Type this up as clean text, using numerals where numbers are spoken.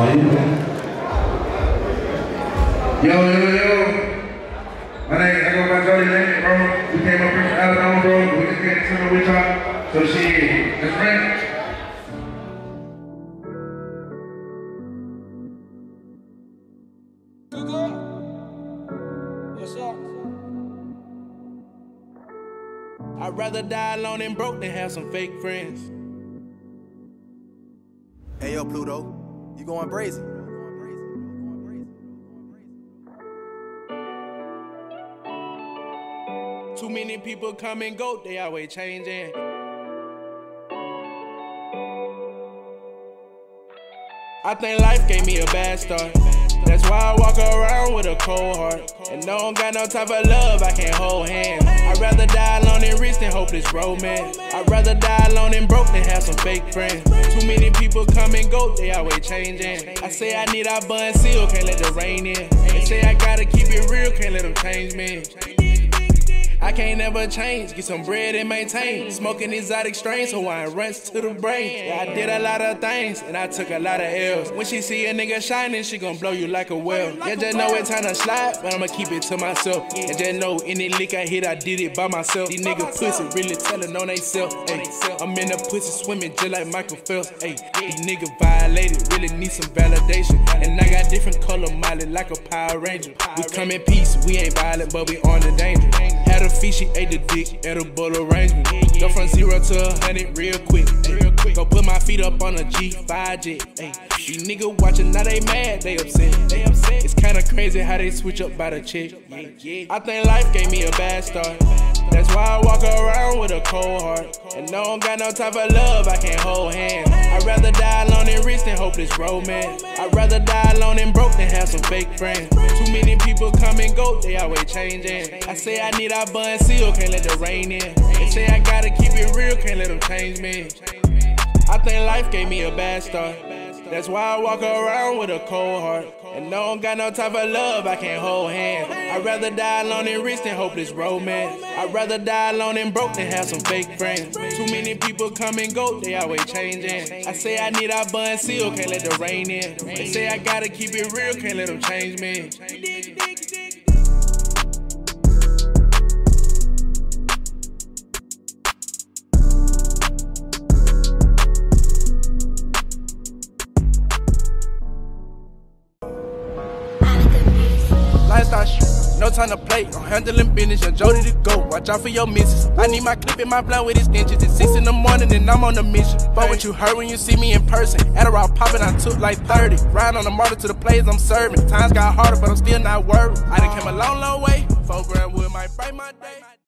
Yo. My name, I go by Jody Lane, bro. We came up here from Alabama, bro. We just came to the with y'all. So shit, that's right. What's up? I'd rather die alone and broke than have some fake friends. Hey yo, Pluto, you going brazen? Too many people come and go, they always changing. I think life gave me a bad start. That's why I walk around with a cold heart. And no one got no type of love, I can't hold hands. I'd rather die alone and rich than hopeless romance. I'd rather die alone and broke than have some fake friends. Too many people come and go, they always changing. I say I need our bun seal, can't let the rain in. They say I gotta keep it real, can't let them change me. I can't never change, get some bread and maintain. Smoking exotic strains, Hawaiian runs to the brain. Yeah, I did a lot of things, and I took a lot of L's. When she see a nigga shining, she gon' blow you like a well. Yeah, just know it's time to slide, but I'ma keep it to myself. And just know any lick I hit, I did it by myself. These niggas pussy really telling on they self. I'm in the pussy swimming just like Michael Phelps. These niggas violated, really need some validation. And I got different color Molly like a Power Ranger. We come in peace, we ain't violent, but we on the danger. Had a feast, she ate the dick, edible arrangement. Go from 0 to 100 real quick. Go put my feet up on a G5 jet. These niggas watching, now they mad, they upset. It's kinda crazy how they switch up by the check. I think life gave me a bad start. That's why I walk around with a cold heart. And no one got no type of love, I can't hold hands. I'd rather die alone and rich than hopeless romance. I'd rather die alone and broke than have some fake friends. Too many people come and go, they always changing. I say I need our bun seal, can't let the rain in. They say I gotta keep it real, can't let them change me. I think life gave me a bad start. That's why I walk around with a cold heart. And no one got no type of love, I can't hold hands. I'd rather die alone and rich than hopeless romance. I'd rather die alone and broke than have some fake friends. Too many people come and go, they always changing. I say I need our bun seal, can't let the rain in. They say I gotta keep it real, can't let them change me. No time to play, I'm handling business, young Jody to go. Watch out for your misses. I need my clip in my blunt with extensions. It's 6 in the morning and I'm on a mission. But what you heard when you see me in person. Adderall popping, I took like 30. Ride on the motor to the plays I'm serving. Times got harder, but I'm still not worried. I done came a long way. 4 grand wood might break my day.